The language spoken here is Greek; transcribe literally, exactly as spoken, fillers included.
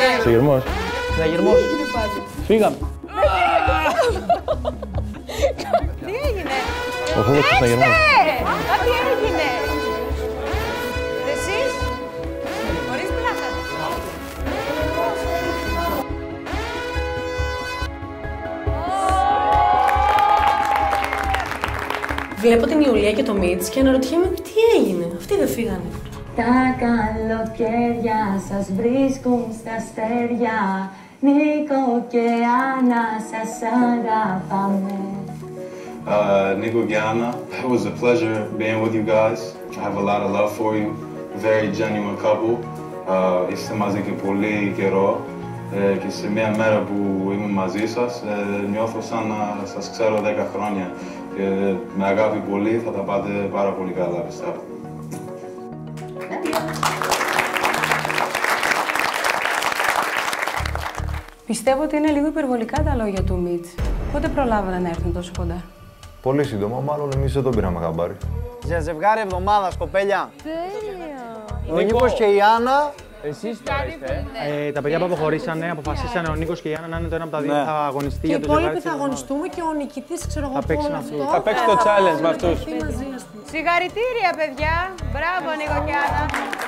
Συναγερμός. Συναγερμός. Φύγαμε. Τι έγινε? Ο φόβος του συναγερμού. Κάτι έγινε. Εσείς, χωρίς πλάκα. Βλέπω την Ιουλία και το Μίτς και αναρωτιέμαι τι έγινε. Αυτοί δεν φύγανε. Τα καλοκαίρια σας βρίσκουν στα αστέρια. Νίκο και Άννα σας αγαπάμε. Uh, Nico and Anna, it was a pleasure being with you guys. I have a lot of love for you. Very genuine couple. Uh, είστε μαζί και πολύ καιρό. Ε, και σε μια μέρα που είμαι μαζί σας, ε, νιώθω σαν να σας ξέρω δέκα χρόνια. Και με αγάπη πολύ θα τα πάτε πάρα πολύ καλά, πιστεύω. Πιστεύω ότι είναι λίγο υπερβολικά τα λόγια του Μιτς. Πότε προλάβανε να έρθουν τόσο κοντά? Πολύ σύντομα, μάλλον εμείς δεν τον πήραμε χαμπάρι. Για ζευγάρι εβδομάδας, κοπέλια. Τέλεια. Ο Νίκος και η Άννα. Εσείς τώρα είστε. Ε, τα παιδιά που αποχωρήσανε, αποφασίσανε ο Νίκος και η Άννα να είναι το ένα από τα δύο Ναι. που θα αγωνιστεί Και για οι το ζευγάρι. υπόλοιποι θα αγωνιστούμε και ο νικητής, ξέρω εγώ, Θα παίξει όλο με αυτό. αυτούς. Θα παίξει το challenge με αυτούς. Μαζί, ας πούμε. Συγχαρητήρια, παιδιά. Μπράβο, Νίκο και Άννα.